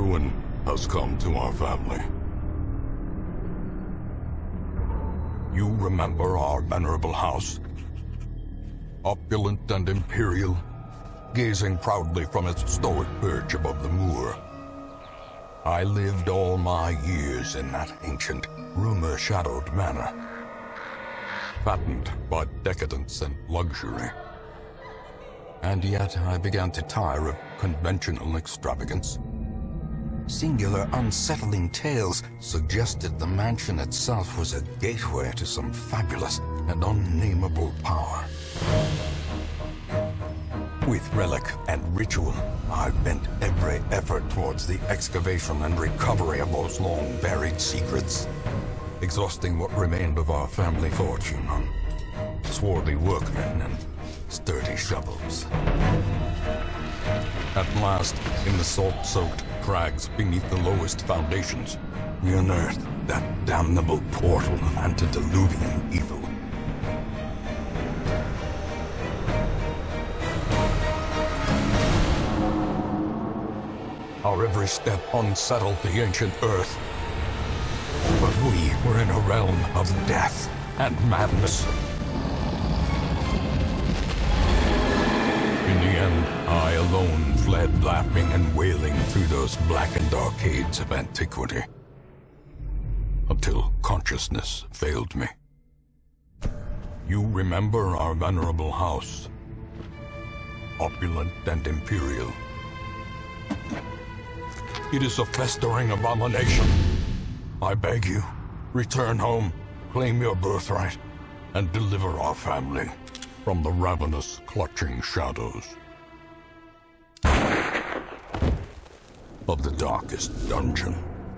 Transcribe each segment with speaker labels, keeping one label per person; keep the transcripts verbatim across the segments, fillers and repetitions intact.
Speaker 1: ruin has come to our family. You remember our venerable house? Opulent and imperial, gazing proudly from its stoic perch above the moor. I lived all my years in that ancient, rumor-shadowed manor, fattened by decadence and luxury. And yet I began to tire of conventional extravagance. Singular, unsettling tales suggested the mansion itself was a gateway to some fabulous and unnameable power. With relic and ritual, I bent every effort towards the excavation and recovery of those long-buried secrets, exhausting what remained of our family fortune on swarthy workmen and sturdy shovels. At last, in the salt-soaked crags beneath the lowest foundations, we unearthed that damnable portal of antediluvian evil. Our every step unsettled the ancient earth. But we were in a realm of death and madness. In the end, I alone fled laughing and wailing through those blackened arcades of antiquity, until consciousness failed me. You remember our venerable house, opulent and imperial. It is a festering abomination. I beg you, return home, claim your birthright, and deliver our family from the ravenous, clutching shadows of the darkest dungeon.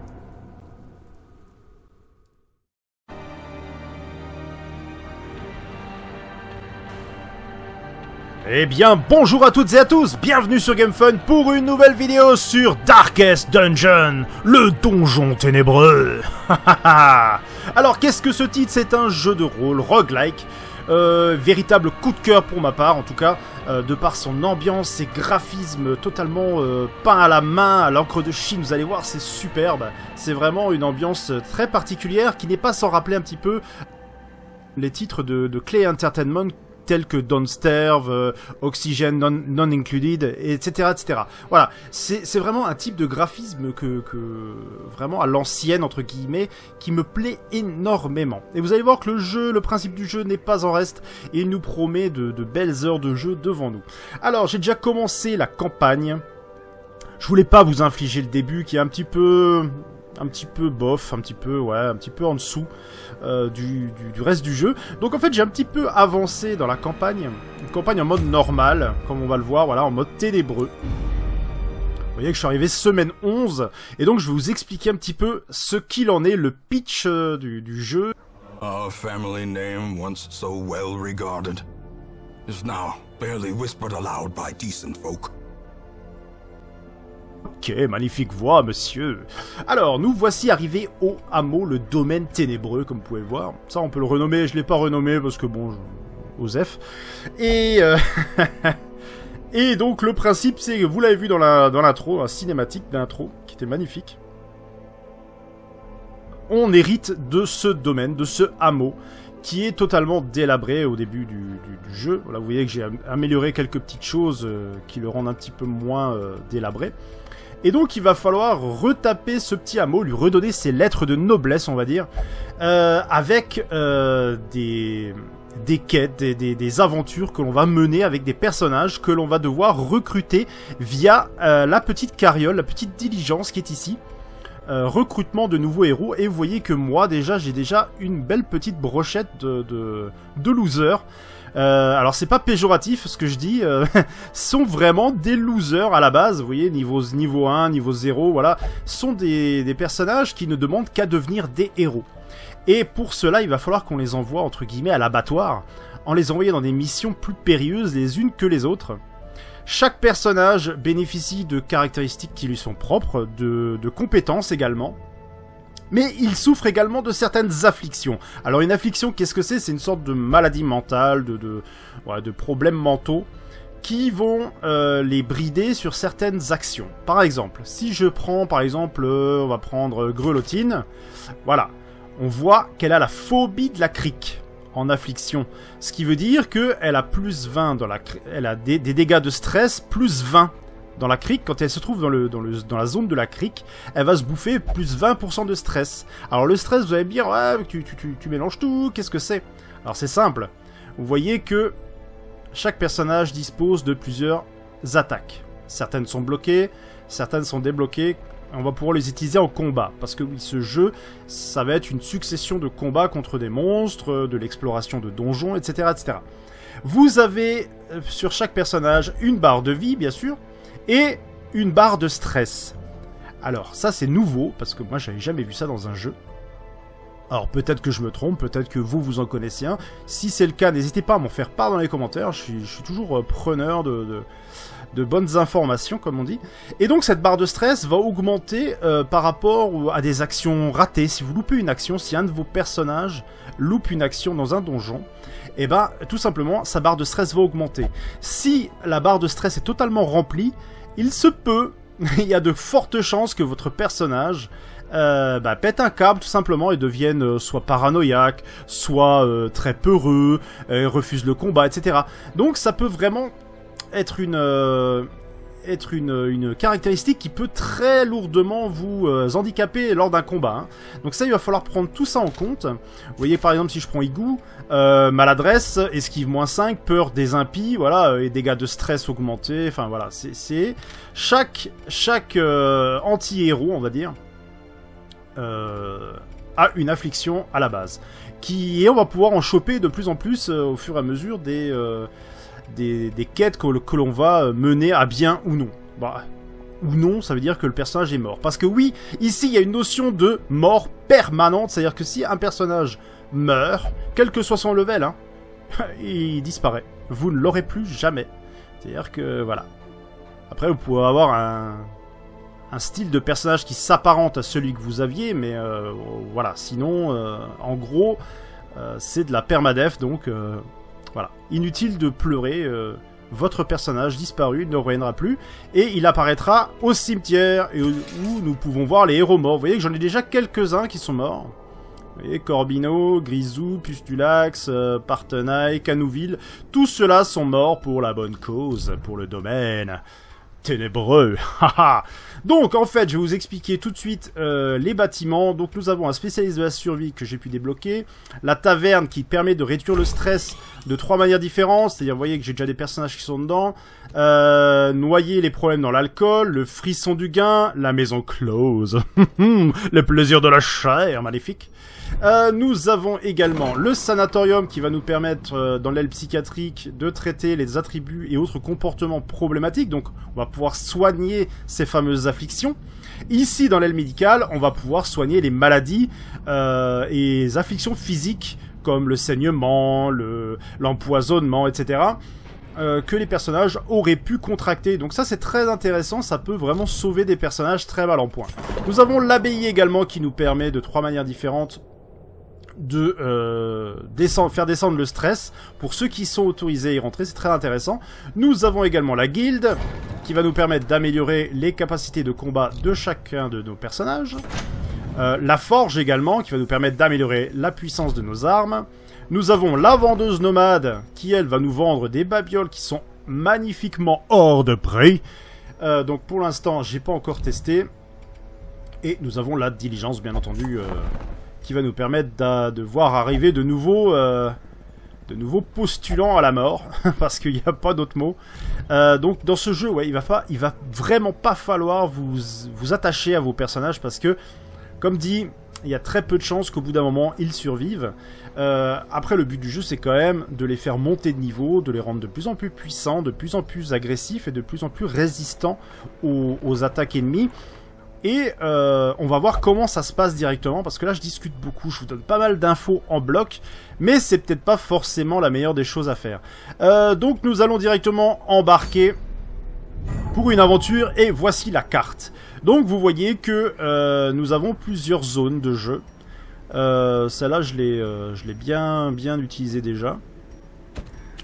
Speaker 2: Eh bien, bonjour à toutes et à tous, bienvenue sur GameFun pour une nouvelle vidéo sur Darkest Dungeon, le donjon ténébreux. Alors, qu'est-ce que ce titre? C'est un jeu de rôle roguelike, euh, véritable coup de cœur pour ma part, en tout cas, euh, de par son ambiance, ses graphismes totalement euh, peints à la main, à l'encre de Chine, vous allez voir, c'est superbe. C'est vraiment une ambiance très particulière qui n'est pas sans rappeler un petit peu les titres de, de Klei Entertainment, tels que Don't Starve, euh, Oxygen non, non Included, et cetera, et cetera. Voilà, c'est vraiment un type de graphisme que, que vraiment à l'ancienne, entre guillemets, qui me plaît énormément. Et vous allez voir que le jeu, le principe du jeu n'est pas en reste, et il nous promet de, de belles heures de jeu devant nous. Alors, j'ai déjà commencé la campagne. Je voulais pas vous infliger le début, qui est un petit peu... un petit peu bof, un petit peu, ouais, un petit peu en dessous euh, du, du, du reste du jeu. Donc en fait, j'ai un petit peu avancé dans la campagne, une campagne en mode normal, comme on va le voir, voilà, en mode ténébreux. Vous voyez que je suis arrivé semaine onze, et donc je vais vous expliquer un petit peu ce qu'il en est, le pitch euh, du, du jeu.
Speaker 1: Our family name, once so well regarded, is now barely whispered aloud by decent folk.
Speaker 2: Ok, magnifique voix, monsieur. Alors, nous voici arrivés au hameau, le domaine ténébreux, comme vous pouvez le voir. Ça, on peut le renommer, je l'ai pas renommé, parce que bon, je... Osef. Et... Euh... Et donc, le principe, c'est que vous l'avez vu dans la dans l'intro, la cinématique d'intro, qui était magnifique. On hérite de ce domaine, de ce hameau, qui est totalement délabré au début du, du, du jeu. Voilà, vous voyez que j'ai amélioré quelques petites choses euh, qui le rendent un petit peu moins euh, délabré. Et donc il va falloir retaper ce petit hameau, lui redonner ses lettres de noblesse, on va dire, euh, avec euh, des, des quêtes, des, des, des aventures que l'on va mener avec des personnages que l'on va devoir recruter via euh, la petite carriole, la petite diligence qui est ici. Euh, recrutement de nouveaux héros, et vous voyez que moi déjà j'ai déjà une belle petite brochette de, de, de losers. Euh, alors c'est pas péjoratif ce que je dis, euh, sont vraiment des losers à la base, vous voyez, niveau, niveau un, niveau zéro, voilà, sont des, des personnages qui ne demandent qu'à devenir des héros. Et pour cela il va falloir qu'on les envoie entre guillemets à l'abattoir, en les envoyant dans des missions plus périlleuses les unes que les autres. Chaque personnage bénéficie de caractéristiques qui lui sont propres, de, de compétences également. Mais il souffre également de certaines afflictions. Alors une affliction, qu'est-ce que c'est? C'est une sorte de maladie mentale, de, de, ouais, de problèmes mentaux qui vont euh, les brider sur certaines actions. Par exemple, si je prends, par exemple, euh, on va prendre Grelottine, voilà, on voit qu'elle a la phobie de la crique en affliction, ce qui veut dire qu'elle a plus vingt dans la, elle a des, des dégâts de stress plus vingt dans la crique. Quand elle se trouve dans, le, dans, le, dans la zone de la crique, elle va se bouffer plus vingt pour cent de stress. Alors le stress, vous allez me dire, ouais, tu, tu, tu, tu mélanges tout, qu'est-ce que c'est? Alors c'est simple, vous voyez que chaque personnage dispose de plusieurs attaques. Certaines sont bloquées, certaines sont débloquées. On va pouvoir les utiliser en combat, parce que oui, ce jeu, ça va être une succession de combats contre des monstres, de l'exploration de donjons, et cetera, et cetera. Vous avez sur chaque personnage une barre de vie, bien sûr, et une barre de stress. Alors ça c'est nouveau, parce que moi j'avais jamais vu ça dans un jeu. Alors peut-être que je me trompe, peut-être que vous, vous en connaissez un. Si c'est le cas, n'hésitez pas à m'en faire part dans les commentaires, je suis, je suis toujours preneur de... de de bonnes informations, comme on dit. Et donc, cette barre de stress va augmenter euh, par rapport à des actions ratées. Si vous loupez une action, si un de vos personnages loupe une action dans un donjon, et ben, tout simplement, sa barre de stress va augmenter. Si la barre de stress est totalement remplie, il se peut, il y a de fortes chances que votre personnage Euh, bah, pète un câble tout simplement et devienne euh, soit paranoïaque, soit euh, très peureux, euh, refuse le combat, et cetera. Donc ça peut vraiment être une euh, être une, une caractéristique qui peut très lourdement vous euh, handicaper lors d'un combat. Hein. Donc ça, il va falloir prendre tout ça en compte. Vous voyez par exemple si je prends Igou, euh, maladresse, esquive moins cinq, peur des impies, voilà, et dégâts de stress augmentés, enfin voilà, c'est chaque, chaque euh, anti-héros, on va dire, euh, a une affliction à la base. Qui, et on va pouvoir en choper de plus en plus euh, au fur et à mesure des... Euh, Des, des quêtes que, que l'on va mener à bien ou non. Bah, ou non, ça veut dire que le personnage est mort. Parce que oui, ici, il y a une notion de mort permanente. C'est-à-dire que si un personnage meurt, quel que soit son level, hein, il disparaît. Vous ne l'aurez plus jamais. C'est-à-dire que, voilà. Après, vous pouvez avoir un, un style de personnage qui s'apparente à celui que vous aviez, mais euh, voilà. Sinon, euh, en gros, euh, c'est de la permadef, donc... Euh, Voilà, inutile de pleurer, euh, votre personnage disparu ne reviendra plus, et il apparaîtra au cimetière, et où, où nous pouvons voir les héros morts. Vous voyez que j'en ai déjà quelques-uns qui sont morts. Vous voyez, Corbino, Grisou, Pustulax, euh, Partenaille, Canouville, tous ceux-là sont morts pour la bonne cause, pour le domaine ténébreux. Donc en fait je vais vous expliquer tout de suite euh, les bâtiments. Donc nous avons un spécialiste de la survie que j'ai pu débloquer, la taverne qui permet de réduire le stress de trois manières différentes, c'est-à-dire vous voyez que j'ai déjà des personnages qui sont dedans, euh, noyer les problèmes dans l'alcool, le frisson du gain, la maison close, le plaisir de la chair, magnifique. Euh, nous avons également le sanatorium qui va nous permettre, euh, dans l'aile psychiatrique, de traiter les attributs et autres comportements problématiques. Donc, on va pouvoir soigner ces fameuses afflictions. Ici, dans l'aile médicale, on va pouvoir soigner les maladies euh, et les afflictions physiques, comme le saignement, le, l'empoisonnement, et cetera, euh, que les personnages auraient pu contracter. Donc ça, c'est très intéressant, ça peut vraiment sauver des personnages très mal en point. Nous avons l'abbaye également qui nous permet, de trois manières différentes, de euh, descendre, faire descendre le stress pour ceux qui sont autorisés à y rentrer, c'est très intéressant. Nous avons également la guilde qui va nous permettre d'améliorer les capacités de combat de chacun de nos personnages. Euh, la forge également qui va nous permettre d'améliorer la puissance de nos armes. Nous avons la vendeuse nomade qui elle va nous vendre des babioles qui sont magnifiquement hors de prix. Euh, donc pour l'instant j'ai pas encore testé. Et nous avons la diligence bien entendu euh, qui va nous permettre de, de voir arriver de nouveaux, euh, de nouveaux postulants à la mort, parce qu'il n'y a pas d'autre mot. Euh, donc dans ce jeu, ouais, il va pas, il va vraiment pas falloir vous, vous attacher à vos personnages, parce que, comme dit, il y a très peu de chances qu'au bout d'un moment, ils survivent. Euh, après, le but du jeu, c'est quand même de les faire monter de niveau, de les rendre de plus en plus puissants, de plus en plus agressifs et de plus en plus résistants aux, aux attaques ennemies. Et euh, on va voir comment ça se passe directement, parce que là je discute beaucoup, je vous donne pas mal d'infos en bloc, mais c'est peut-être pas forcément la meilleure des choses à faire. Euh, donc nous allons directement embarquer pour une aventure, et voici la carte. Donc vous voyez que euh, nous avons plusieurs zones de jeu. Euh, Celle-là je l'ai euh, je l'ai bien, bien utilisée déjà.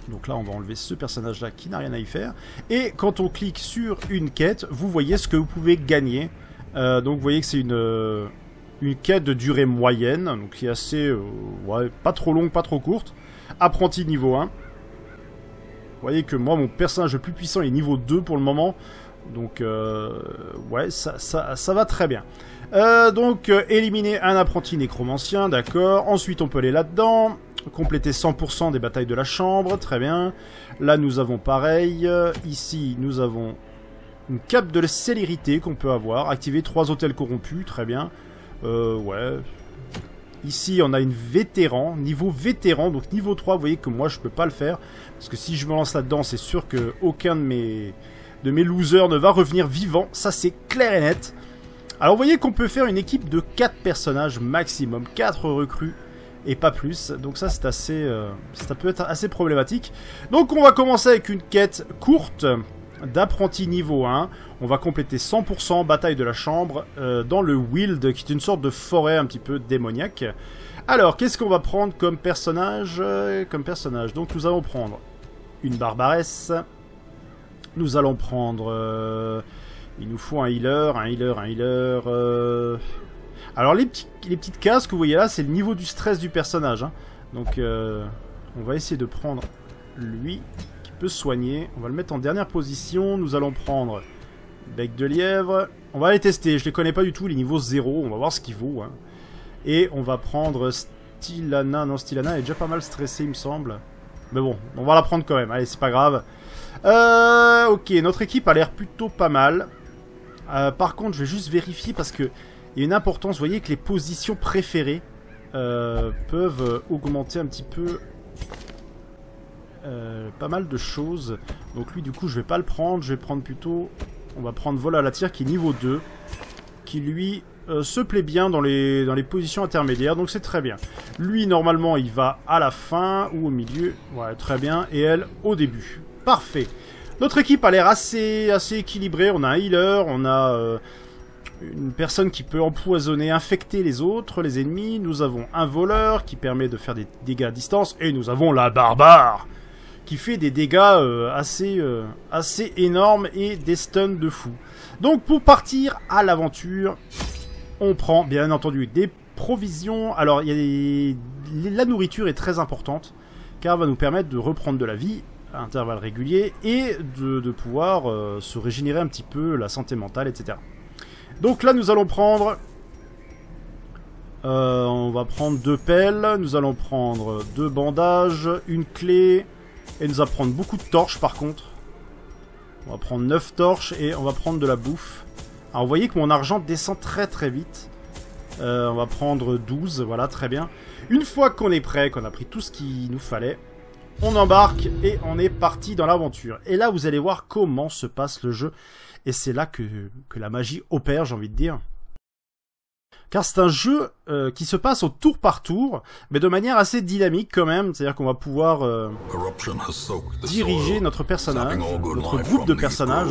Speaker 2: Donc là, on va enlever ce personnage-là qui n'a rien à y faire. Et quand on clique sur une quête, vous voyez ce que vous pouvez gagner. Euh, donc vous voyez que c'est une, euh, une quête de durée moyenne, donc qui est assez, euh, ouais, pas trop longue, pas trop courte. Apprenti niveau un. Vous voyez que moi, mon personnage le plus puissant est niveau deux pour le moment. Donc, euh, ouais, ça, ça, ça va très bien. Euh, donc, euh, éliminer un apprenti nécromancien, d'accord. Ensuite, on peut aller là-dedans. Compléter cent pour cent des batailles de la chambre, très bien. Là, nous avons pareil. Euh, ici, nous avons une cape de la célérité qu'on peut avoir. Activer trois hôtels corrompus, très bien. Euh, ouais... Ici, on a une vétéran, niveau vétéran, donc niveau trois, vous voyez que moi, je peux pas le faire. Parce que si je me lance là-dedans, c'est sûr que aucun de mes, de mes losers ne va revenir vivant. Ça, c'est clair et net. Alors, vous voyez qu'on peut faire une équipe de quatre personnages maximum, quatre recrues et pas plus. Donc ça, c'est assez, euh, ça peut être assez problématique. Donc, on va commencer avec une quête courte d'apprenti niveau un. On va compléter cent pour cent bataille de la chambre euh, dans le Wild, qui est une sorte de forêt un petit peu démoniaque. Alors, qu'est-ce qu'on va prendre comme personnage euh, Comme personnage, donc nous allons prendre une barbaresse. Nous allons prendre... Euh, il nous faut un healer, un healer, un healer... Euh... Alors, les, petits, les petites cases que vous voyez là, c'est le niveau du stress du personnage. Hein. Donc, euh, on va essayer de prendre lui... peut soigner. On va le mettre en dernière position. Nous allons prendre bec de lièvre. On va les tester. Je les connais pas du tout, les niveaux zéro. On va voir ce qu'il vaut. Hein. Et on va prendre Stylana. Non, Stylana est déjà pas mal stressée, il me semble. Mais bon, on va la prendre quand même. Allez, c'est pas grave. Euh, ok, notre équipe a l'air plutôt pas mal. Euh, par contre, je vais juste vérifier parce que il y a une importance. Vous voyez que les positions préférées euh, peuvent augmenter un petit peu... Euh, pas mal de choses. Donc lui, du coup, je vais pas le prendre. Je vais prendre plutôt... On va prendre vol à la tire qui est niveau deux. Qui, lui, euh, se plaît bien dans les, dans les positions intermédiaires. Donc c'est très bien. Lui, normalement, il va à la fin ou au milieu. Ouais, très bien. Et elle, au début. Parfait. Notre équipe a l'air assez, assez équilibrée. On a un healer. On a... Euh, une personne qui peut empoisonner, infecter les autres, les ennemis. Nous avons un voleur qui permet de faire des dégâts à distance. Et nous avons la barbare qui fait des dégâts euh, assez, euh, assez énormes et des stuns de fou. Donc pour partir à l'aventure, on prend bien entendu des provisions. Alors il y a des... la nourriture est très importante car elle va nous permettre de reprendre de la vie à intervalles réguliers et de, de pouvoir euh, se régénérer un petit peu la santé mentale, et cetera. Donc là nous allons prendre... Euh, on va prendre deux pelles, nous allons prendre deux bandages, une clé... Et nous allons prendre beaucoup de torches par contre. On va prendre neuf torches et on va prendre de la bouffe. Alors vous voyez que mon argent descend très très vite. Euh, on va prendre douze, voilà, très bien. Une fois qu'on est prêt, qu'on a pris tout ce qu'il nous fallait, on embarque et on est parti dans l'aventure. Et là vous allez voir comment se passe le jeu. Et c'est là que, que la magie opère, j'ai envie de dire. Car c'est un jeu euh, qui se passe au tour par tour, mais de manière assez dynamique quand même. C'est-à-dire qu'on va pouvoir euh, diriger notre personnage, notre groupe de personnages.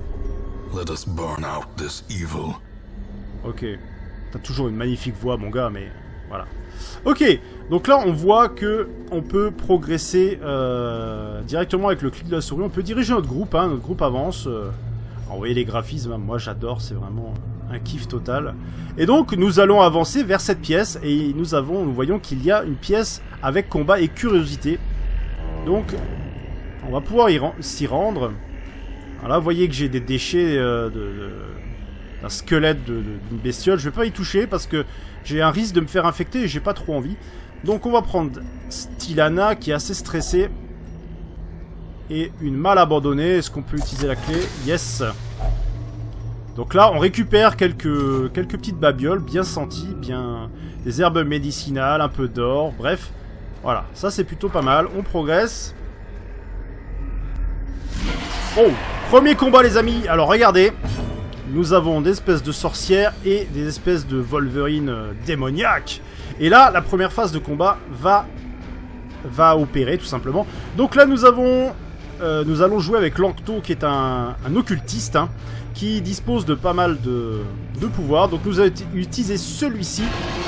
Speaker 2: Ok, t'as toujours une magnifique voix, mon gars, mais voilà. Ok, donc là on voit que on peut progresser euh, directement avec le clic de la souris. On peut diriger notre groupe, hein, notre groupe avance. Euh, alors, vous voyez les graphismes, hein, moi j'adore, c'est vraiment... un kiff total. Et donc nous allons avancer vers cette pièce et nous avons, nous voyons qu'il y a une pièce avec combat et curiosité. Donc on va pouvoir s'y rendre. Alors là vous voyez que j'ai des déchets euh, de, de, d'un squelette d'une bestiole. Je vais pas y toucher parce que j'ai un risque de me faire infecter et j'ai pas trop envie. Donc on va prendre Stylana qui est assez stressée. Et une malle abandonnée. Est-ce qu'on peut utiliser la clé? Yes. Donc là, on récupère quelques, quelques petites babioles bien senties, bien des herbes médicinales, un peu d'or, bref. Voilà, ça c'est plutôt pas mal. On progresse. Oh, premier combat les amis. Alors regardez, nous avons des espèces de sorcières et des espèces de Wolverine euh, démoniaques. Et là, la première phase de combat va, va opérer tout simplement. Donc là, nous avons... Euh, nous allons jouer avec Lancto qui est un, un occultiste hein, qui dispose de pas mal de, de pouvoirs. Donc nous allons utiliser celui-ci.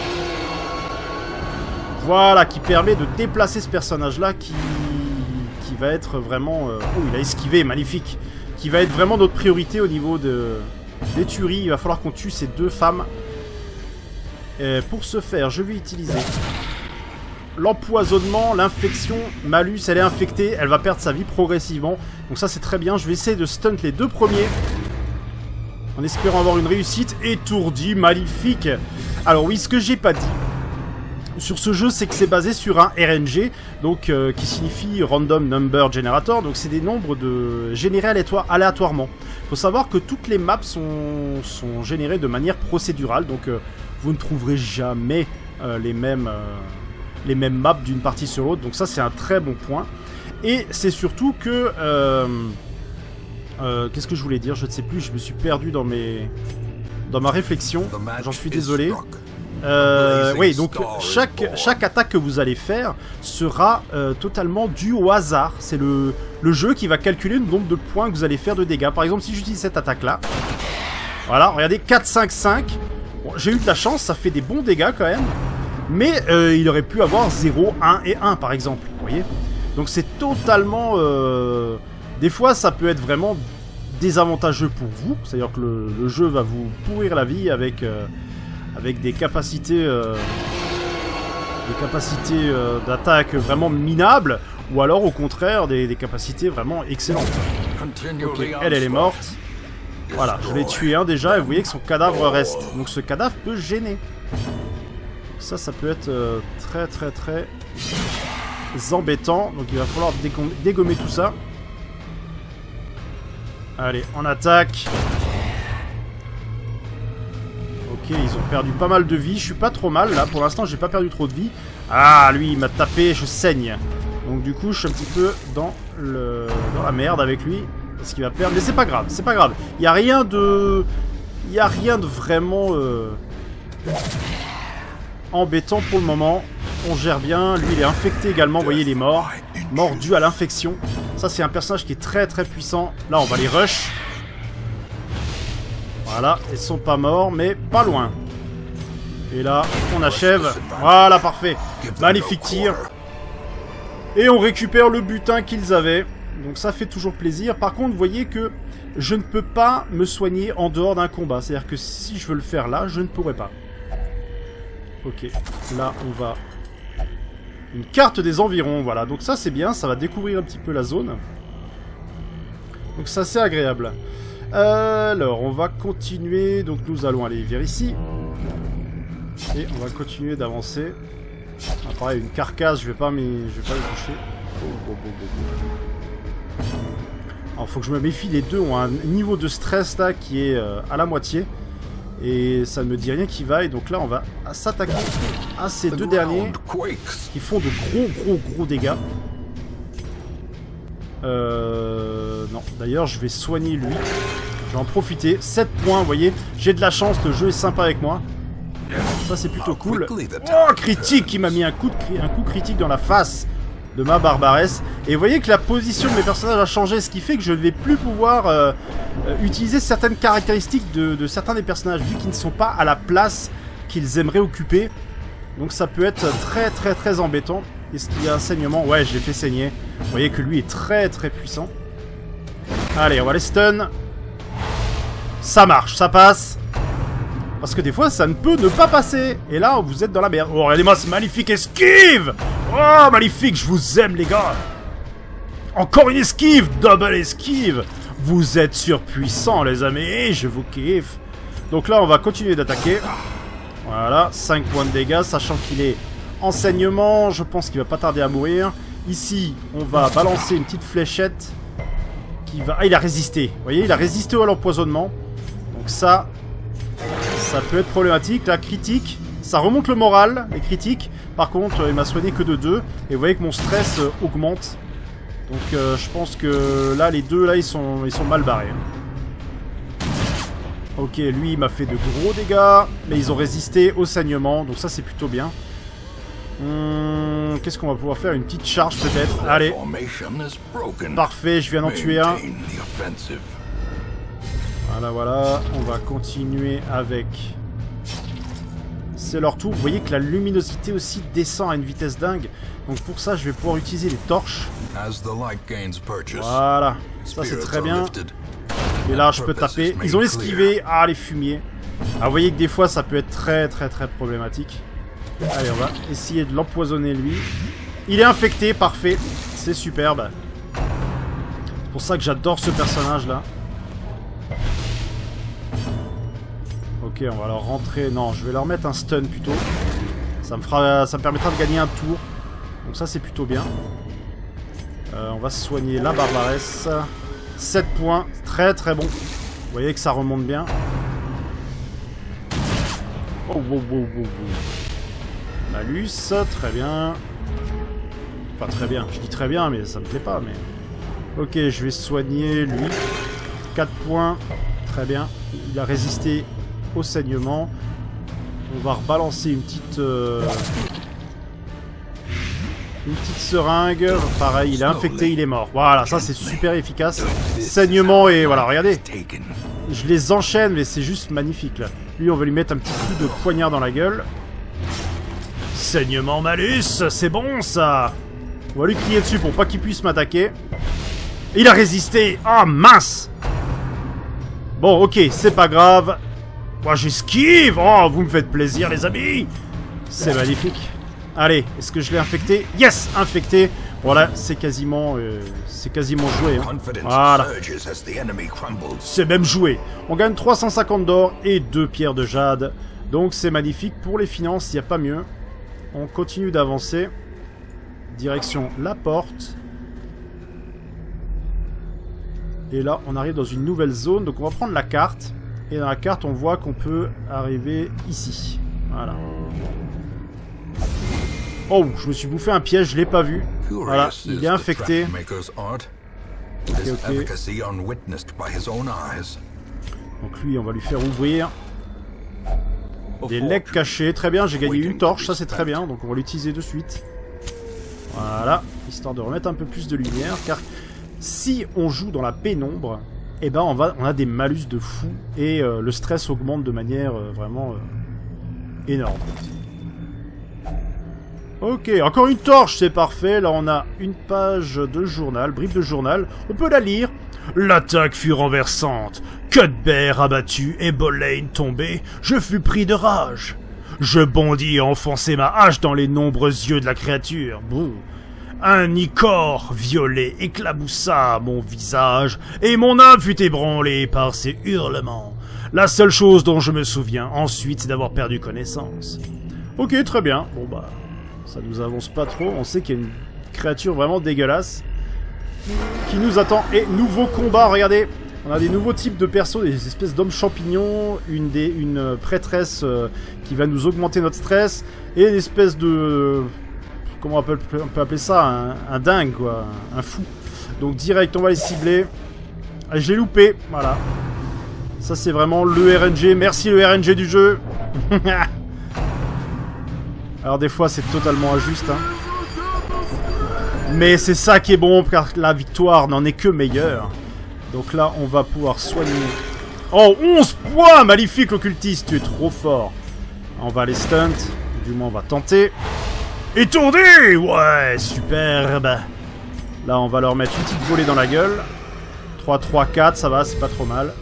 Speaker 2: Voilà, qui permet de déplacer ce personnage là qui, qui va être vraiment... Euh... Oh, il a esquivé, magnifique. Qui va être vraiment notre priorité au niveau de... des tueries. Il va falloir qu'on tue ces deux femmes. Et pour ce faire, je vais utiliser l'empoisonnement, l'infection. Malus, elle est infectée, elle va perdre sa vie progressivement. Donc ça, c'est très bien. Je vais essayer de stunt les deux premiers. En espérant avoir une réussite. Étourdi, magnifique. Alors oui, ce que j'ai pas dit sur ce jeu, c'est que c'est basé sur un R N G, donc euh, qui signifie Random Number Generator, donc c'est des nombres de générés aléatoire, aléatoirement. Il faut savoir que toutes les maps sont, sont générées de manière procédurale, donc euh, vous ne trouverez jamais euh, les mêmes euh, les mêmes maps d'une partie sur l'autre, donc ça c'est un très bon point. Et c'est surtout que euh, euh, qu'est-ce que je voulais dire, je ne sais plus, je me suis perdu dans mes dans ma réflexion, j'en suis désolé. Euh, oui, donc chaque, chaque attaque que vous allez faire sera euh, totalement due au hasard. C'est le, le jeu qui va calculer le nombre de points que vous allez faire de dégâts. Par exemple, si j'utilise cette attaque-là, voilà, regardez, quatre, cinq, cinq. Bon, j'ai eu de la chance, ça fait des bons dégâts quand même. Mais euh, il aurait pu avoir zéro, un et un par exemple. Vous voyez? Donc c'est totalement... Euh... Des fois, ça peut être vraiment désavantageux pour vous. C'est-à-dire que le, le jeu va vous pourrir la vie avec... Euh... avec des capacités euh, des capacités euh, d'attaque vraiment minables, ou alors au contraire des, des capacités vraiment excellentes. Ok, elle, elle est morte. Voilà, je l'ai tué un déjà, et vous voyez que son cadavre reste. Donc ce cadavre peut gêner. Ça, ça peut être euh, très très très embêtant. Donc il va falloir dégommer, dégommer tout ça. Allez, on attaque. Ok, ils ont perdu pas mal de vie. Je suis pas trop mal là. Pour l'instant, j'ai pas perdu trop de vie. Ah, lui, il m'a tapé. Je saigne. Donc du coup, je suis un petit peu dans le dans la merde avec lui. Parce qu'il va perdre. Mais c'est pas grave. C'est pas grave. Il y a rien de... Il y a rien de vraiment... Euh... embêtant pour le moment. On gère bien. Lui, il est infecté également. Vous voyez, il est mort. Mort dû à l'infection. Ça, c'est un personnage qui est très très puissant. Là, on va les rush. Voilà, ils sont pas morts, mais pas loin. Et là, on achève. Voilà, parfait. Magnifique tir. Et on récupère le butin qu'ils avaient. Donc ça fait toujours plaisir. Par contre, vous voyez que je ne peux pas me soigner en dehors d'un combat. C'est-à-dire que si je veux le faire là, je ne pourrais pas. Ok, là, on va... Une carte des environs, voilà. Donc ça, c'est bien. Ça va découvrir un petit peu la zone. Donc ça, c'est agréable. Euh, alors, on va continuer. Donc, nous allons aller vers ici. Et on va continuer d'avancer. Ah, pareil, une carcasse, je vais pas, mais je vais pas les toucher. Oh, oh, oh, oh. Alors, faut que je me méfie. Les deux ont un niveau de stress là qui est euh, à la moitié. Et ça ne me dit rien qui vaille. Donc là, on va s'attaquer à ces deux derniers qui font de gros, gros, gros dégâts. Euh... Non, d'ailleurs, je vais soigner lui. Je vais en profiter. sept points, vous voyez. J'ai de la chance, le jeu est sympa avec moi. Ça, c'est plutôt cool. Oh, critique! Qui m'a mis un coup, de cri... un coup critique dans la face de ma barbaresse. Et vous voyez que la position de mes personnages a changé, ce qui fait que je ne vais plus pouvoir euh, euh, utiliser certaines caractéristiques de, de certains des personnages, vu qu'ils ne sont pas à la place qu'ils aimeraient occuper. Donc ça peut être très très très embêtant. Est-ce qu'il y a un saignement? Ouais, je l'ai fait saigner. Vous voyez que lui est très très puissant. Allez, on va les stun. Ça marche, ça passe. Parce que des fois, ça ne peut ne pas passer. Et là, vous êtes dans la merde. Oh, regardez-moi ce magnifique esquive. Oh, magnifique, je vous aime, les gars. Encore une esquive, double esquive. Vous êtes surpuissants, les amis. Je vous kiffe. Donc là, on va continuer d'attaquer. Voilà, cinq points de dégâts, sachant qu'il est enseignement. Je pense qu'il va pas tarder à mourir. Ici, on va balancer une petite fléchette qui va... Ah, il a résisté. Vous voyez, il a résisté à l'empoisonnement. Donc ça, ça peut être problématique. La critique, ça remonte le moral, les critiques. Par contre, il m'a soigné que de deux. Et vous voyez que mon stress euh, augmente. Donc euh, je pense que là, les deux, là, ils sont, ils sont mal barrés. Ok, lui, il m'a fait de gros dégâts. Mais ils ont résisté au saignement. Donc ça, c'est plutôt bien. Hum, Qu'est-ce qu'on va pouvoir faire? Une petite charge, peut-être. Allez. Parfait, je viens d'en tuer un. Voilà, voilà. On va continuer avec c'est leur tour. Vous voyez que la luminosité aussi descend à une vitesse dingue. Donc pour ça, je vais pouvoir utiliser les torches. Voilà, ça c'est très bien. Et là, je peux taper. Ils ont esquivé. Ah, les fumiers. Ah, vous voyez que des fois, ça peut être très très très problématique. Allez, on va essayer de l'empoisonner lui. Il est infecté, parfait. C'est superbe. C'est pour ça que j'adore ce personnage-là. Ok, on va leur rentrer... Non, je vais leur mettre un stun plutôt. Ça me, fera... ça me permettra de gagner un tour. Donc ça, c'est plutôt bien. Euh, on va se soigner la Barbaresse. sept points. Très très bon. Vous voyez que ça remonte bien. Oh, wow, wow, wow, wow. Malus, très bien. Pas très bien. Je dis très bien, mais ça me plaît pas. Mais ok, je vais soigner lui. quatre points. Très bien. Il a résisté au saignement. On va rebalancer une petite... Euh... Une petite seringue. Pareil, il est infecté, il est mort. Voilà, ça c'est super efficace. Saignement et voilà, regardez. Je les enchaîne, mais c'est juste magnifique là. Lui, on va lui mettre un petit coup de poignard dans la gueule. Saignement malus, c'est bon ça. On va lui crier dessus pour pas qu'il puisse m'attaquer. Il a résisté. Ah, mince. Bon, ok, c'est pas grave. Moi, j'esquive. Oh, vous me faites plaisir, les amis. C'est magnifique. Allez, est-ce que je l'ai infecté? Yes, infecté. Voilà, c'est quasiment, euh, c'est quasiment joué. Hein. Voilà. C'est même joué. On gagne trois cent cinquante d'or et deux pierres de jade. Donc c'est magnifique. Pour les finances, il n'y a pas mieux. On continue d'avancer. Direction la porte. Et là, on arrive dans une nouvelle zone. Donc on va prendre la carte. Et dans la carte, on voit qu'on peut arriver ici. Voilà. Oh, je me suis bouffé un piège, je l'ai pas vu. Voilà, il est infecté. Okay, okay. Donc lui, on va lui faire ouvrir. Des legs cachés, très bien, j'ai gagné une torche, ça c'est très bien, donc on va l'utiliser de suite. Voilà, histoire de remettre un peu plus de lumière, car si on joue dans la pénombre, eh ben on, va, on a des malus de fou, et euh, le stress augmente de manière euh, vraiment euh, énorme. Ok, encore une torche, c'est parfait. Là, on a une page de journal, brief de journal. On peut la lire. L'attaque fut renversante. Cuthbert abattu et Boleyne tombé. Je fus pris de rage. Je bondis et enfonçai ma hache dans les nombreux yeux de la créature. Bouh. Un icor violet éclaboussa mon visage et mon âme fut ébranlée par ses hurlements. La seule chose dont je me souviens ensuite, c'est d'avoir perdu connaissance. Ok, très bien. Bon, bah... ça nous avance pas trop, on sait qu'il y a une créature vraiment dégueulasse qui nous attend. Et nouveau combat, regardez, on a des nouveaux types de persos, des espèces d'hommes champignons, une, des, une prêtresse euh, qui va nous augmenter notre stress, et une espèce de... comment on peut, on peut appeler ça, un, un dingue quoi, un fou. Donc direct, on va les cibler. Ah, je l'ai loupé, voilà. Ça c'est vraiment le R N G, merci le R N G du jeu. Alors des fois c'est totalement injuste hein. Mais c'est ça qui est bon car la victoire n'en est que meilleure. Donc là on va pouvoir soigner. Oh onze points. Magnifique l'occultiste, tu es trop fort. On va les stunt. Du moins on va tenter. Étourdi. Ouais superbe. Là on va leur mettre une petite volée dans la gueule. trois, trois, quatre, ça va, c'est pas trop mal.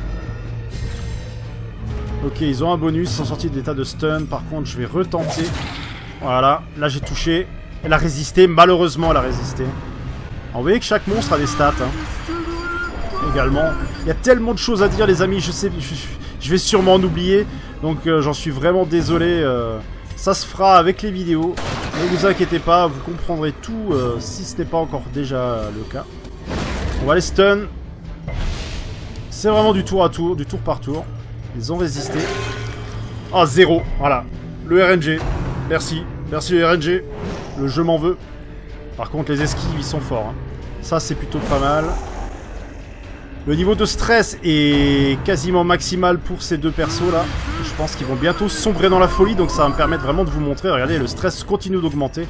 Speaker 2: Ok, ils ont un bonus, ils sont sortis de l'état de stun. Par contre, je vais retenter. Voilà, là j'ai touché. Elle a résisté, malheureusement elle a résisté. Alors, vous voyez que chaque monstre a des stats. Hein. Également. Il y a tellement de choses à dire les amis, je sais, je, je vais sûrement en oublier. Donc euh, j'en suis vraiment désolé. Euh, ça se fera avec les vidéos. Ne vous inquiétez pas, vous comprendrez tout euh, si ce n'est pas encore déjà le cas. On va les stun. C'est vraiment du tour à tour, du tour par tour. Ils ont résisté. Ah, zéro. Voilà. Le R N G. Merci. Merci le R N G. Le jeu m'en veut. Par contre, les esquives, ils sont forts. Hein. Ça, c'est plutôt pas mal. Le niveau de stress est quasiment maximal pour ces deux persos-là. Je pense qu'ils vont bientôt sombrer dans la folie. Donc ça va me permettre vraiment de vous montrer. Regardez, le stress continue d'augmenter.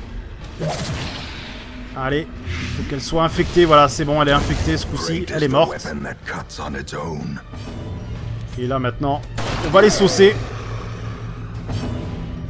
Speaker 2: Allez. Il faut qu'elle soit infectée. Voilà, c'est bon. Elle est infectée ce coup-ci. Elle est morte. Et là maintenant, on va les saucer.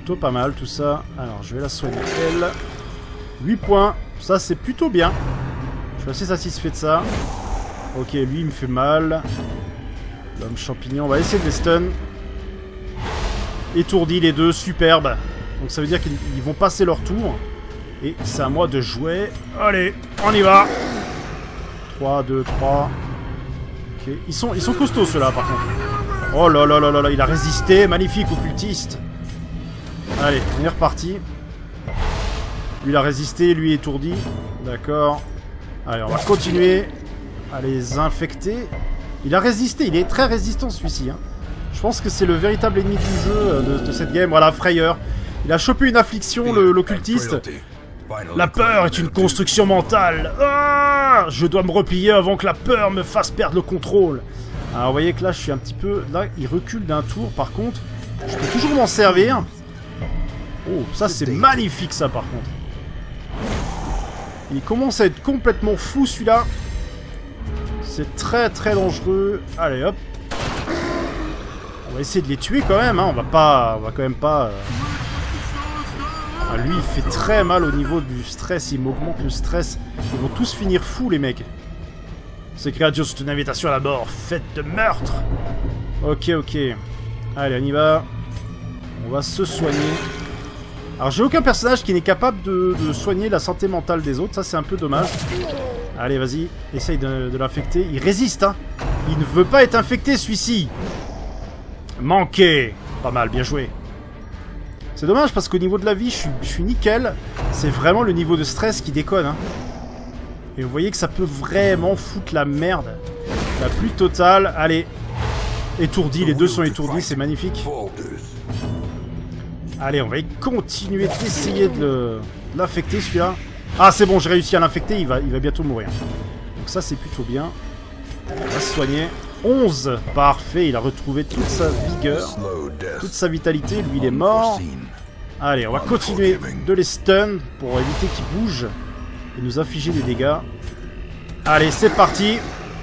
Speaker 2: plutôt pas mal tout ça. Alors je vais la soigner elle. huit points, ça c'est plutôt bien. Je suis assez satisfait de ça. Ok, lui il me fait mal. L'homme champignon, on va essayer de les stun. Étourdi les deux, superbe. Donc ça veut dire qu'ils vont passer leur tour. Et c'est à moi de jouer. Allez, on y va. trois, deux, trois. Ok, ils sont, ils sont costauds ceux-là par contre. Oh là là là là là, il a résisté, magnifique occultiste. Allez, on est reparti. Lui il a résisté, lui étourdi. D'accord. Allez, on va continuer à les infecter. Il a résisté, il est très résistant celui-ci. Hein. Je pense que c'est le véritable ennemi du jeu de, de cette game. Voilà, frayeur. Il a chopé une affliction, l'occultiste. La peur est une construction mentale. Ah, je dois me replier avant que la peur me fasse perdre le contrôle. Alors vous voyez que là je suis un petit peu... Là il recule d'un tour par contre. Je peux toujours m'en servir. Oh ça c'est magnifique ça par contre. Il commence à être complètement fou celui-là. C'est très très dangereux. Allez hop. On va essayer de les tuer quand même. Hein. On va pas... On va quand même pas... Euh... Ah, lui il fait très mal au niveau du stress. Il m'augmente le stress. Ils vont tous finir fous les mecs. Ces créatures sont une invitation à la mort, faite de meurtre. Ok, ok. Allez, on y va. On va se soigner. Alors, j'ai aucun personnage qui n'est capable de, de soigner la santé mentale des autres. Ça, c'est un peu dommage. Allez, vas-y. Essaye de, de l'infecter. Il résiste, hein. Il ne veut pas être infecté, celui-ci. Manqué. Pas mal, bien joué. C'est dommage parce qu'au niveau de la vie, je suis, je suis nickel. C'est vraiment le niveau de stress qui déconne, hein. Et vous voyez que ça peut vraiment foutre la merde. La plus totale. Allez. Étourdi, les deux sont étourdis, c'est magnifique. Allez, on va continuer d'essayer de l'infecter celui-là. Ah, c'est bon, j'ai réussi à l'infecter, il va, il va bientôt mourir. Donc ça, c'est plutôt bien. On va se soigner. onze. Parfait, il a retrouvé toute sa vigueur, toute sa vitalité. Lui, il est mort. Allez, on va continuer de les stun pour éviter qu'ils bougent et nous infliger des dégâts. Allez, c'est parti.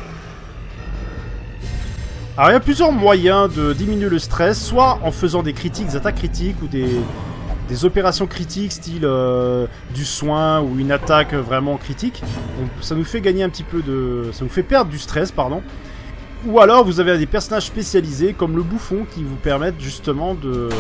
Speaker 2: Alors, il y a plusieurs moyens de diminuer le stress, soit en faisant des critiques, des attaques critiques, ou des, des opérations critiques, style euh, du soin, ou une attaque vraiment critique. Donc, ça nous fait gagner un petit peu de... Ça nous fait perdre du stress, pardon. Ou alors, vous avez des personnages spécialisés, comme le bouffon, qui vous permettent justement de...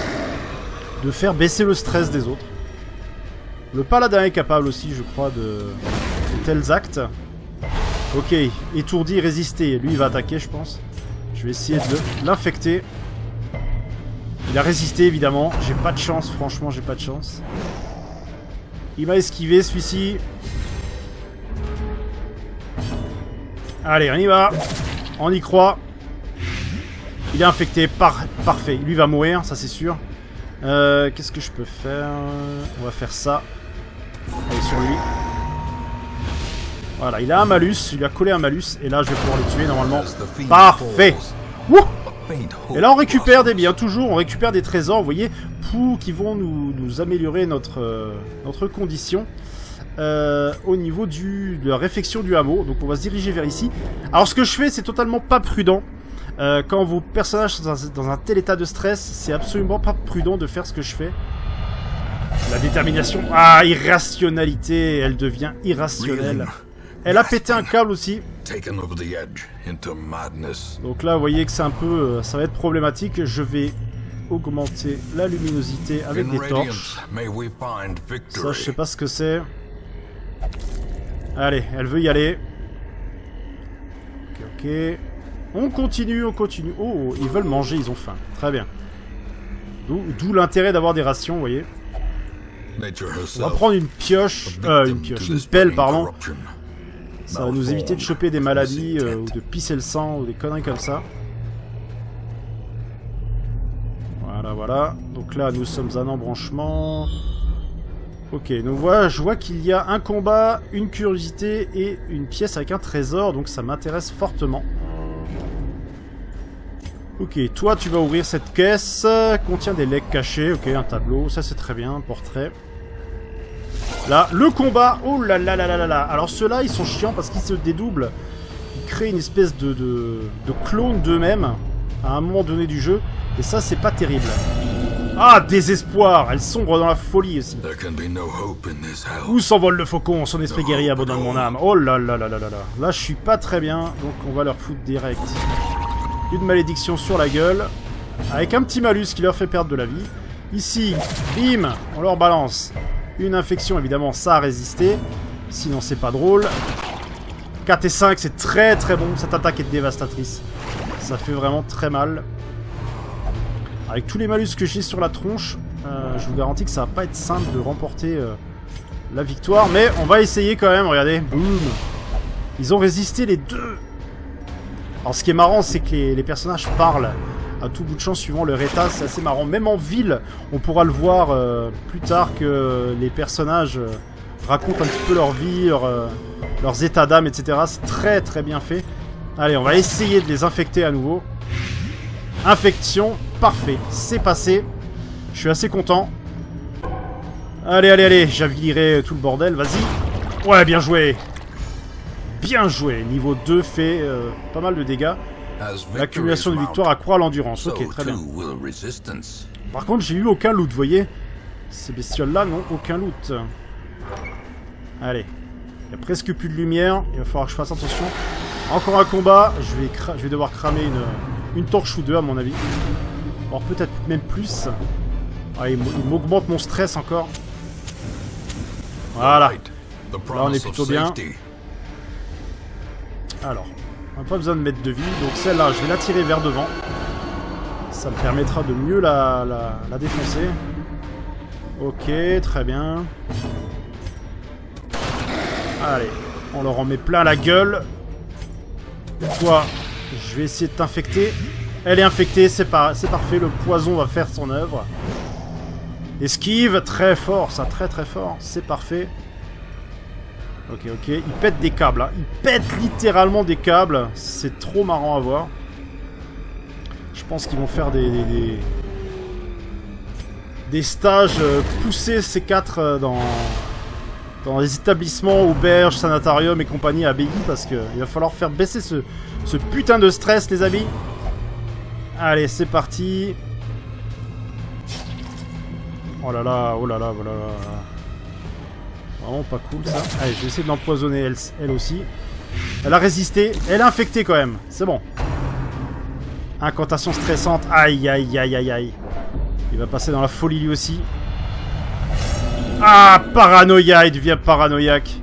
Speaker 2: de faire baisser le stress des autres. Le paladin est capable aussi, je crois, de, de tels actes. Ok, étourdi, résister. Lui, il va attaquer, je pense. Je vais essayer de l'infecter. Il a résisté, évidemment. J'ai pas de chance, franchement, j'ai pas de chance. Il m'a esquivé, celui-ci. Allez, on y va. On y croit. Il est infecté. Par... Parfait. Lui va mourir, ça c'est sûr. Euh, Qu'est-ce que je peux faire? On va faire ça. Allez, sur lui. Voilà, il a un malus. Il lui a collé un malus. Et là, je vais pouvoir le tuer normalement. Parfait. Wouh! Et là, on récupère des biens. Toujours, on récupère des trésors, vous voyez, pour, qui vont nous, nous améliorer notre, euh, notre condition. Euh, au niveau du, de la réfection du hameau. Donc on va se diriger vers ici. Alors ce que je fais, c'est totalement pas prudent. Euh, quand vos personnages sont dans, dans un tel état de stress, c'est absolument pas prudent de faire ce que je fais. La détermination. Ah, irrationalité. Elle devient irrationnelle. Elle a pété un câble aussi. Donc là, vous voyez que c'est un peu... Ça va être problématique. Je vais augmenter la luminosité avec des torches. Ça, je sais pas ce que c'est. Allez, elle veut y aller. Ok, ok. On continue, on continue. Oh, ils veulent manger, ils ont faim. Très bien. D'où l'intérêt d'avoir des rations, vous voyez. On va prendre une pioche. Euh, une pioche. Une pelle, pardon. Ça va nous éviter de choper des maladies, euh, ou de pisser le sang, ou des conneries comme ça. Voilà, voilà. Donc là, nous sommes à un embranchement. Ok, donc voilà, je vois qu'il y a un combat, une curiosité et une pièce avec un trésor, donc ça m'intéresse fortement. Ok, toi tu vas ouvrir cette caisse, contient des legs cachés, ok, un tableau, ça c'est très bien, un portrait. Là, le combat, oh là là là là là là. Alors ceux-là, ils sont chiants parce qu'ils se dédoublent. Ils créent une espèce de, de, de clone d'eux-mêmes à un moment donné du jeu, et ça c'est pas terrible. Ah, désespoir. Elle sombre dans la folie aussi. Où s'envole le faucon? Son esprit guerrier abandonne mon âme. Oh là là là là là là. Là, je suis pas très bien, donc on va leur foutre direct une malédiction sur la gueule, avec un petit malus qui leur fait perdre de la vie. Ici, bim, on leur balance une infection, évidemment, ça a résisté. Sinon, c'est pas drôle. quatre et cinq, c'est très très bon. Cette attaque est dévastatrice. Ça fait vraiment très mal. Avec tous les malus que j'ai sur la tronche, euh, je vous garantis que ça va pas être simple de remporter euh, la victoire. Mais on va essayer quand même, regardez. Boum. Ils ont résisté les deux. Alors ce qui est marrant, c'est que les, les personnages parlent à tout bout de champ suivant leur état. C'est assez marrant. Même en ville, on pourra le voir euh, plus tard que les personnages euh, racontent un petit peu leur vie, leur, euh, leurs états d'âme, et cetera. C'est très très bien fait. Allez, on va essayer de les infecter à nouveau. Infection, parfait, c'est passé. Je suis assez content. Allez, allez, allez, j'avilerai tout le bordel, vas-y. Ouais, bien joué. Bien joué. Niveau deux fait euh, pas mal de dégâts. L'accumulation de victoires accroît l'endurance. Ok, très bien. Par contre, j'ai eu aucun loot, vous voyez. Ces bestioles-là n'ont aucun loot. Allez. Il n'y a presque plus de lumière. Il va falloir que je fasse attention. Encore un combat. Je vais, je vais devoir cramer une, une torche ou deux, à mon avis. Alors peut-être même plus. Ah, il m'augmente mon stress encore. Voilà. Là, on est plutôt bien. Alors, on n'a pas besoin de mettre de vie. Donc celle-là, je vais la tirer vers devant. Ça me permettra de mieux la, la, la défoncer. Ok, très bien. Allez, on leur en met plein la gueule. Toi, je vais essayer de t'infecter. Elle est infectée, c'est par... parfait. Le poison va faire son œuvre. Esquive, très fort, ça, très très fort. C'est parfait. Ok, ok. Il pète des câbles, hein. Il pète littéralement des câbles. C'est trop marrant à voir. Je pense qu'ils vont faire des... Des, des... des stages euh, poussés, ces quatre, euh, dans... dans les établissements, auberges, sanatoriums et compagnie abbayes, parce qu'il va falloir faire baisser ce, ce putain de stress, les amis. Allez, c'est parti. Oh là là, oh là là, voilà. Vraiment pas cool, ça. Allez, je vais essayer de l'empoisonner, elle, elle aussi. Elle a résisté. Elle est infectée, quand même. C'est bon. Incantation stressante. Aïe, aïe, aïe, aïe, aïe. Il va passer dans la folie, lui aussi. Ah, paranoïa, il devient paranoïaque.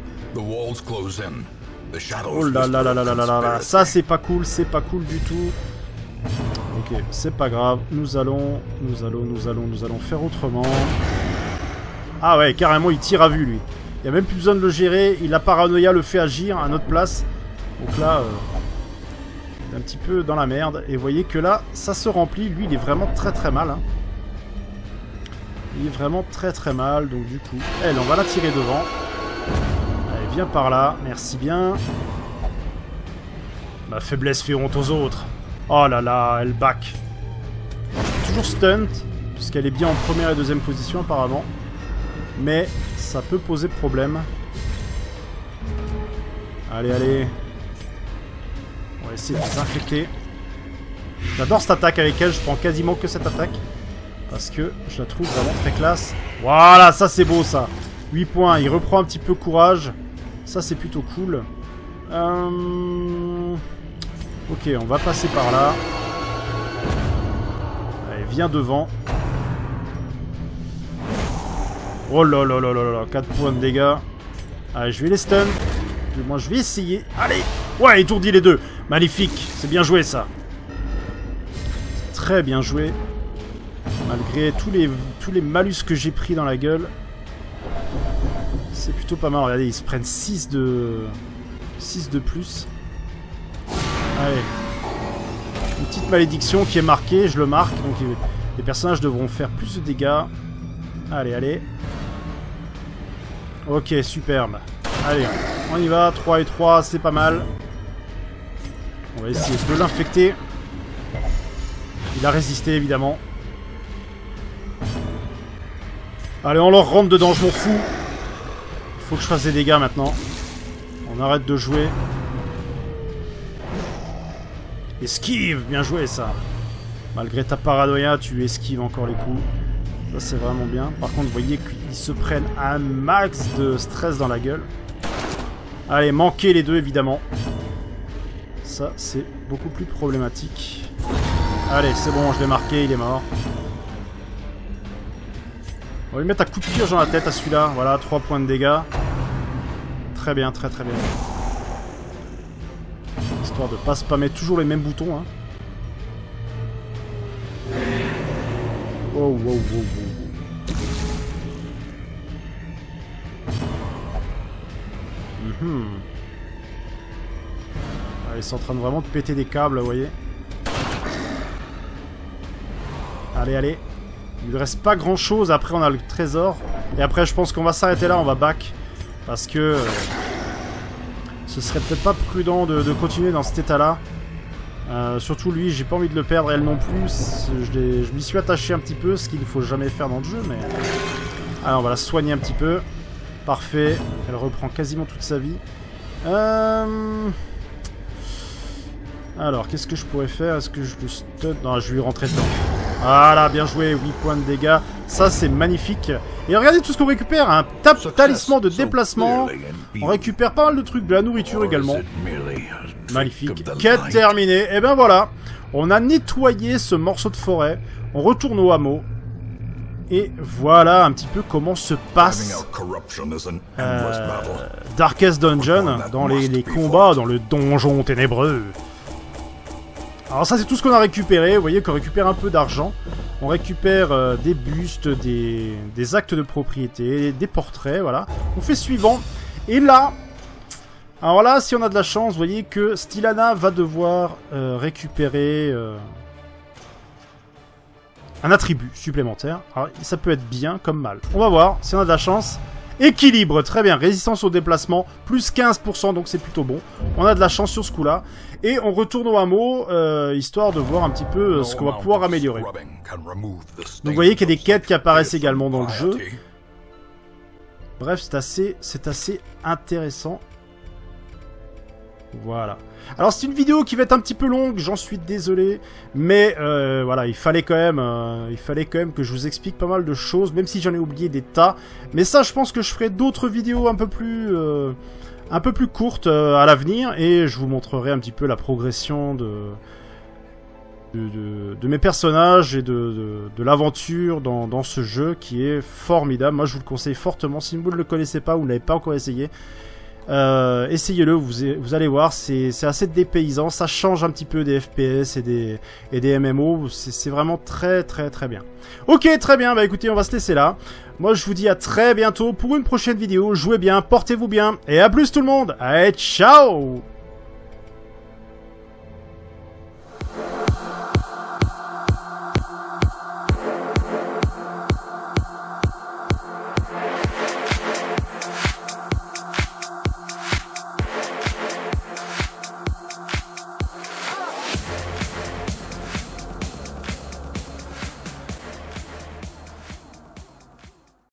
Speaker 2: Oh là là là là là là là là. Ça, c'est pas cool, c'est pas cool du tout. Ok, c'est pas grave. Nous allons, nous allons, nous allons, nous allons faire autrement. Ah ouais, carrément, il tire à vue, lui. Il n'y a même plus besoin de le gérer. Il a paranoïa, le fait agir à notre place. Donc là, euh, il est un petit peu dans la merde. Et vous voyez que là, ça se remplit. Lui, il est vraiment très très mal, hein. Il est vraiment très très mal, donc du coup, elle, on va la tirer devant. Allez, viens par là, merci bien. Ma faiblesse fait honte aux autres. Oh là là, elle back. Toujours stunt, puisqu'elle est bien en première et deuxième position apparemment. Mais ça peut poser problème. Allez, allez. On va essayer de les infecter. J'adore cette attaque avec elle, je prends quasiment que cette attaque. Parce que je la trouve vraiment très classe. Voilà, ça c'est beau ça. huit points, il reprend un petit peu courage. Ça c'est plutôt cool. Euh... Ok, on va passer par là. Allez, viens devant. Oh là là là là là, quatre points de dégâts. Allez, je vais les stun. Du moins, je vais essayer. Allez. Ouais, étourdi les deux. Magnifique, c'est bien joué ça. Très bien joué. Malgré tous les, tous les malus que j'ai pris dans la gueule. C'est plutôt pas mal. Regardez, ils se prennent six de... six de plus. Allez. Une petite malédiction qui est marquée, je le marque. Donc les personnages devront faire plus de dégâts. Allez, allez. Ok, superbe. Allez, on y va. trois et trois, c'est pas mal. On va essayer de l'infecter. Il a résisté, évidemment. Allez, on leur rentre dedans, je m'en fous. Il faut que je fasse des dégâts maintenant. On arrête de jouer. Esquive, bien joué ça. Malgré ta paranoïa, tu esquives encore les coups. Ça c'est vraiment bien. Par contre, vous voyez qu'ils se prennent un max de stress dans la gueule. Allez, manquez les deux évidemment. Ça c'est beaucoup plus problématique. Allez, c'est bon, je l'ai marqué, il est mort. On va lui mettre un coup de pioche dans la tête à celui-là. Voilà, trois points de dégâts. Très bien, très très bien. Histoire de pas spammer toujours les mêmes boutons. Hein. Oh, wow, wow, wow. Mm-hmm. Ah, ils sont en train de vraiment de péter des câbles, vous voyez. Allez, allez. Il ne reste pas grand chose, après on a le trésor. Et après je pense qu'on va s'arrêter là, on va back. Parce que euh, ce serait peut-être pas prudent de, de continuer dans cet état là. euh, Surtout lui, j'ai pas envie de le perdre, elle non plus. Je, je m'y suis attaché un petit peu, ce qu'il ne faut jamais faire dans le jeu. Mais alors on va la soigner un petit peu. Parfait, elle reprend quasiment toute sa vie. euh... Alors qu'est-ce que je pourrais faire? Est-ce que je le stun? Non, je vais lui rentrer dedans. Voilà, bien joué, huit points de dégâts. Ça, c'est magnifique. Et regardez tout ce qu'on récupère. Un ta talisman de déplacement. On récupère pas mal de trucs, de la nourriture également. Magnifique. Quête terminée. Et ben voilà. On a nettoyé ce morceau de forêt. On retourne au hameau. Et voilà un petit peu comment se passe euh, Darkest Dungeon dans les, les combats, dans le donjon ténébreux. Alors ça c'est tout ce qu'on a récupéré, vous voyez qu'on récupère un peu d'argent. On récupère euh, des bustes, des, des actes de propriété, des portraits, voilà. On fait suivant. Et là, alors là si on a de la chance, vous voyez que Stylana va devoir euh, récupérer euh, un attribut supplémentaire. Alors ça peut être bien comme mal. On va voir si on a de la chance. Équilibre, très bien. Résistance au déplacement, plus quinze pour cent, donc c'est plutôt bon. On a de la chance sur ce coup-là. Et on retourne au hameau, euh, histoire de voir un petit peu euh, ce qu'on va pouvoir améliorer. Donc vous voyez qu'il y a des quêtes qui apparaissent également dans le jeu. Bref, c'est assez, c'est assez intéressant. Voilà. Alors c'est une vidéo qui va être un petit peu longue, j'en suis désolé, mais euh, voilà, il fallait quand même, euh, il fallait quand même que je vous explique pas mal de choses, même si j'en ai oublié des tas. Mais ça, je pense que je ferai d'autres vidéos un peu plus, euh, un peu plus courtes euh, à l'avenir, et je vous montrerai un petit peu la progression de, de, de, de mes personnages et de, de, de l'aventure dans, dans ce jeu qui est formidable. Moi, je vous le conseille fortement. Si vous ne le connaissez pas ou ne l'avez pas encore essayé. Euh, essayez-le, vous, vous allez voir, c'est assez dépaysant, ça change un petit peu des F P S et des, et des M M O, c'est vraiment très très très bien. Ok, très bien, bah écoutez, on va se laisser là. Moi je vous dis à très bientôt pour une prochaine vidéo, jouez bien, portez-vous bien, et à plus tout le monde, allez, ciao!